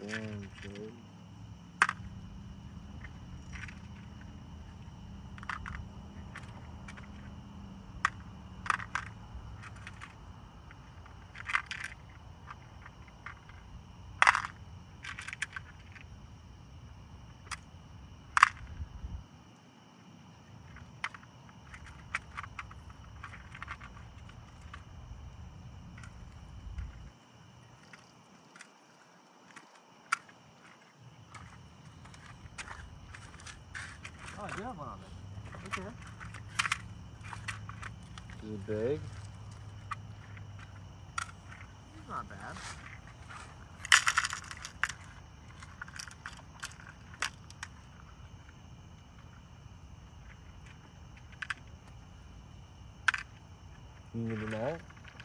Damn, Joe. Oh, I do have one on there. Okay. Is it big? It's not bad. You need a net?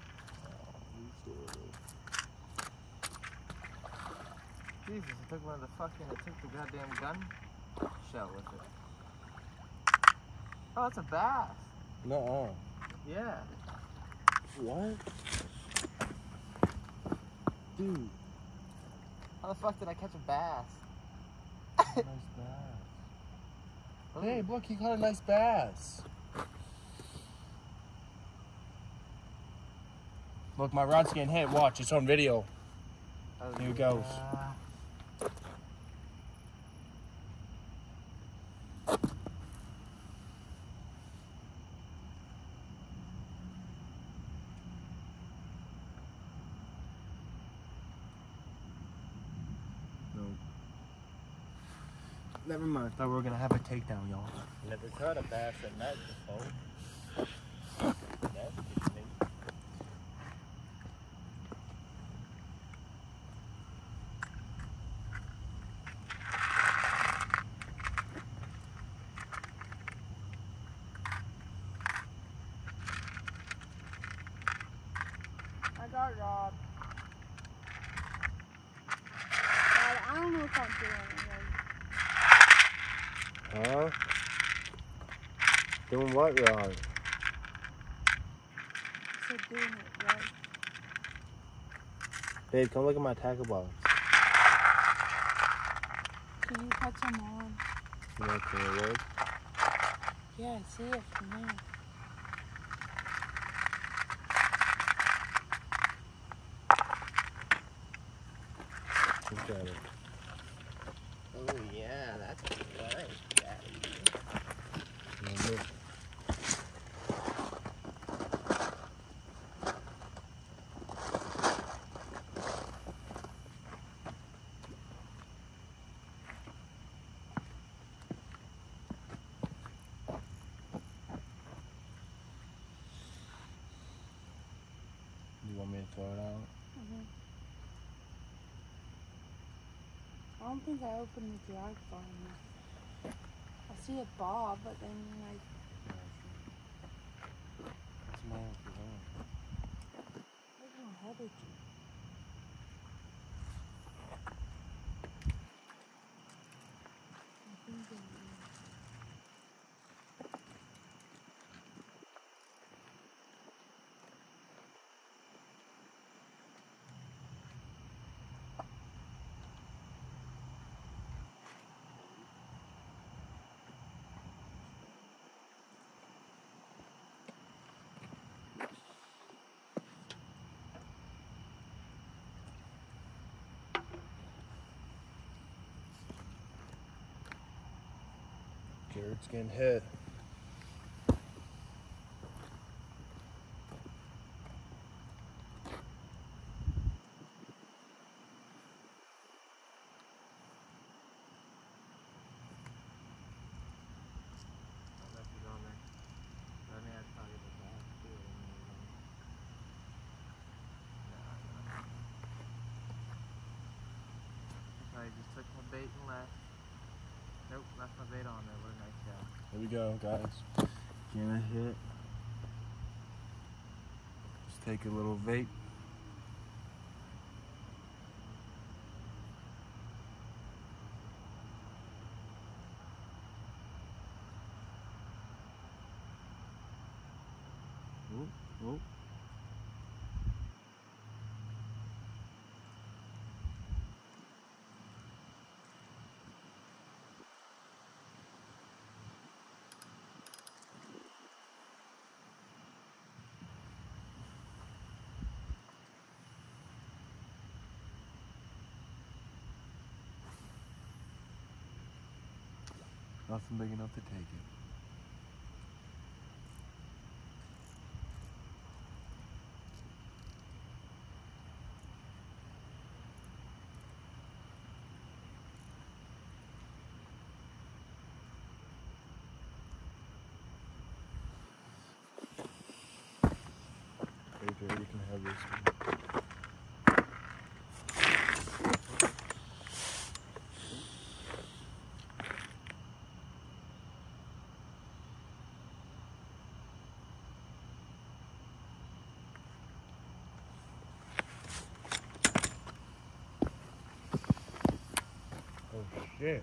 Jesus, I took one of the fucking, I took the goddamn gun shell with it. Oh, that's a bass. Nuh-uh. Yeah. What? Dude. How the fuck did I catch a bass? Nice bass. Hey, look, he caught a nice bass. Look, my rod's getting hit. Watch, it's on video. Oh, Here it goes. No. Never mind. I thought we were gonna have a takedown, y'all. Never caught a bass at night before. That's pretty neat. I got robbed. I don't know if I'm doing Huh? it. Doing what, Rod? I said doing it right. Babe, come look at my tackle box. Can you put some on? You know, can it work? Yeah, I see it from there. Look at it. Oh yeah, that's nice, Daddy. Look. You want me to throw it out? I don't think I opened the drag bar enough. I see a bob, but then like. What's the matter with your hand? Look how headed you. I think it is. Garrett's getting hit. I just took my bait and left. Nope, left my bait on there. What a nice guy. Here we go, guys. Getting a hit. Just take a little vape. Whoop, whoop. Nothing big enough to take it. Right there, you can have this one. Oh shit.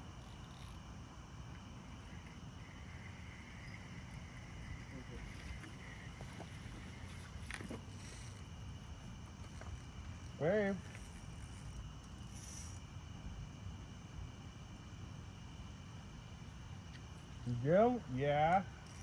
Babe. You? Yeah.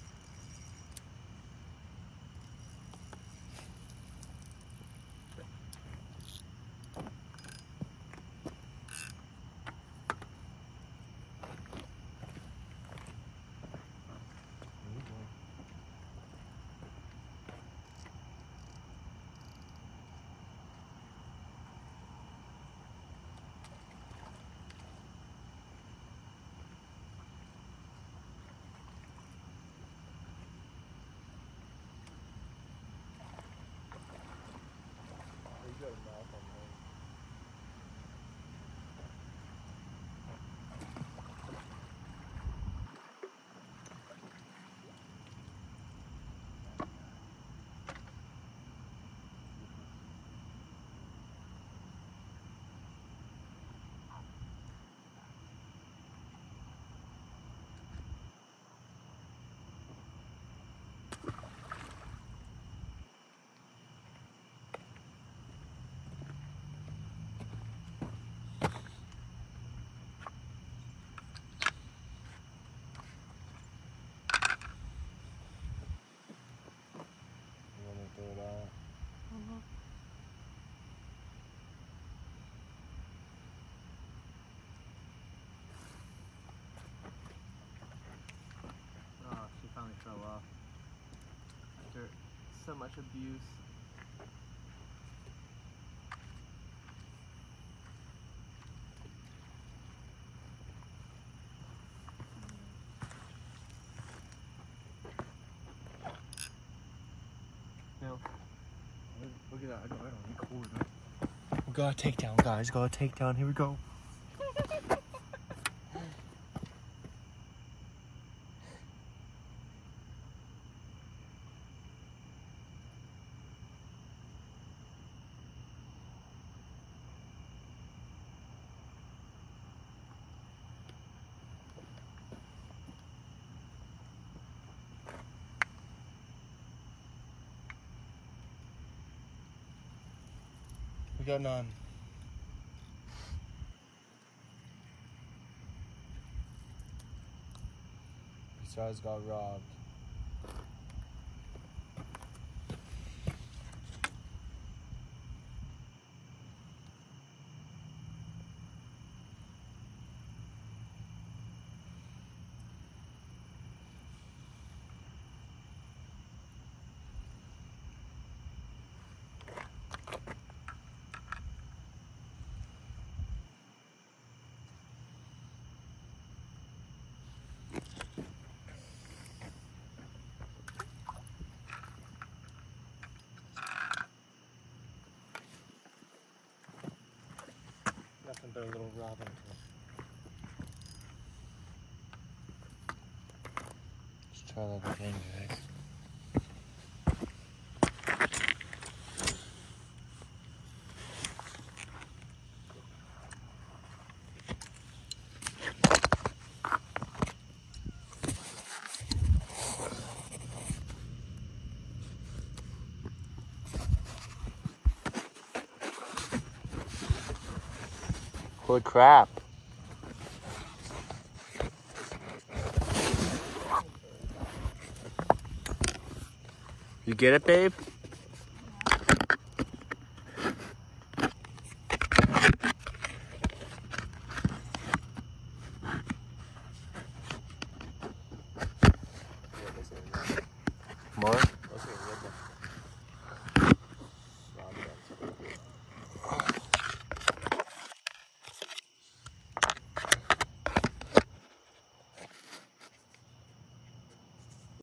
You got a mouth on there. Oh, she finally fell off. After so much abuse. No. Look at that. I don't record. We got a takedown, guys. Got a takedown. Here we go. We got none. Besides, got robbed. Nothing but a little robin. Let's try that again, guys. Holy crap. You get it, babe?